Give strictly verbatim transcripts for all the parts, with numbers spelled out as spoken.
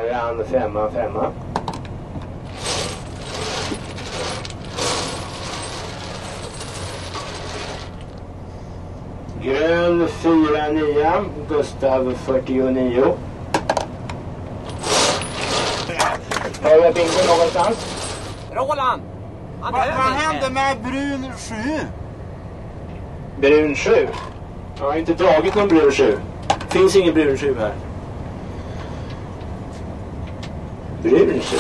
Göran femma, femma. Grön fyra nia, Gustav fyrtionio. Har jag bingo någonstans? Roland! Vad hände med brun sju? Brun sju? Jag har inte dragit någon brun sju. Finns ingen brun sju här. Brun sju.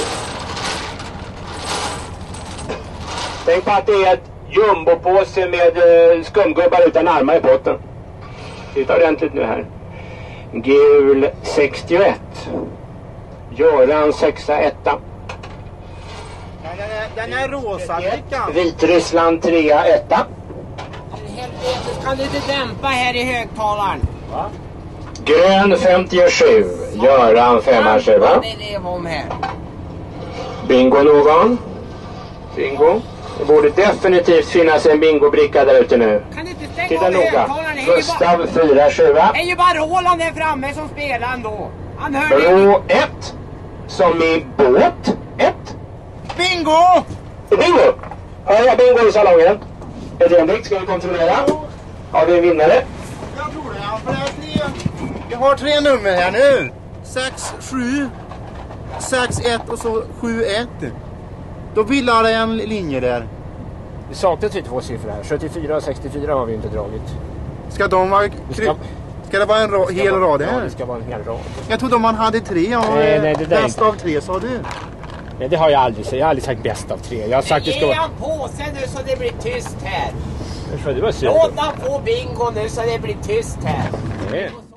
Tänk på att det är ett jumbopåse med uh, skumgubbar utan armar i potten. Titta ordentligt nu här. Gul sextioett. Göran sexa etta. Den är, den är rosa, Vickan. Vitryssland trea etta. Helvete, kan du inte dämpa här i högtalaren? Va? Grön femtiosju. Göran femma sju, va? Det lever om här. Bingo någon? Bingo? Det borde definitivt finnas en bingobricka där ute nu. Kan du inte stänga Titta av noga. högtalaren? Gustav fyra sju, va? Det är ju bara Roland där framme som spelar ändå. Han hör Brå ett. Som i båt ett. Bingo! Bingo! Ja, jag bingo i salongen. Ett ögonblick ska vi kontrollera. Har vi en vinnare? Jag tror det, ja. För det är tre... Jag har tre nummer här nu. sex sju, sex ett och så sju ett. Då bildar det en linje där. Vi saknar två siffror här. sjuttiofyra och sextiofyra har vi inte dragit. Ska de vara... Ska, ska det vara en ra- hel vara, rad här? Ja, det ska vara en hel rad. Jag trodde man hade tre och nej, nej, det där bäst inte. av tre, sa du? Nej, det har jag aldrig sagt. Jag har aldrig sagt bäst av tre. Jag har sagt det ska Ge vara... han på sig nu så det blir tyst här. Jag tror det var synd. Låt han få bingo nu så det blir tyst här. Nej.